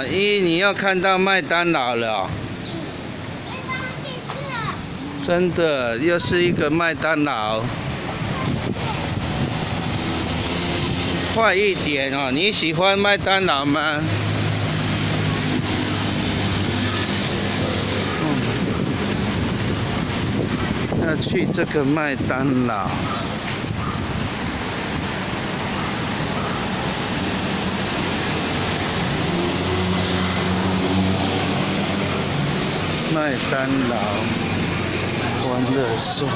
你要看到麦当劳了哦。真的，又是一个麦当劳。快一点哦！你喜欢麦当劳吗？要去这个麦当劳。麦当劳欢乐颂。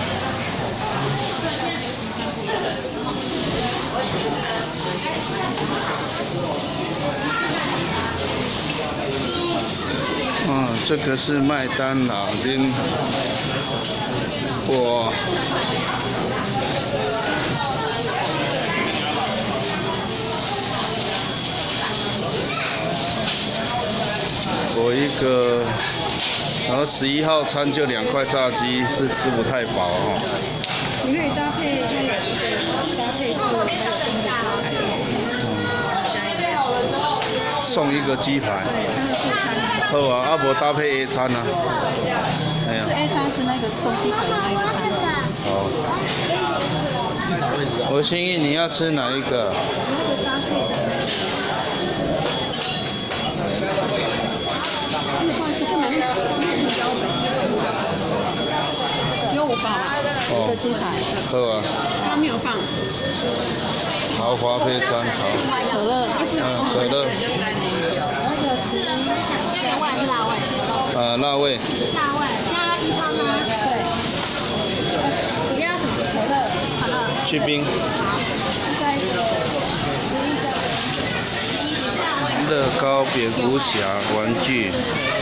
这个是麦当劳的，我一个，然后11号餐就2块炸鸡，是吃不太饱哦。 你可以搭配，它有搭配是送一个鸡排。 对，它是副餐。 好啊，无搭配 A 餐啊。哎呀。 是 A 餐是那个送鸡排的那一个餐。 哦。我心意你要吃哪一个？ 搭配的。不好意思，不能有5包一个鸡排。 好啊。 它没有放。 豪华配餐好。 可乐。 可乐。 原味还是辣味？ 辣味。 辣味加1餐吗？对。你要什么？可乐。 去冰。乐高蝙蝠侠玩具。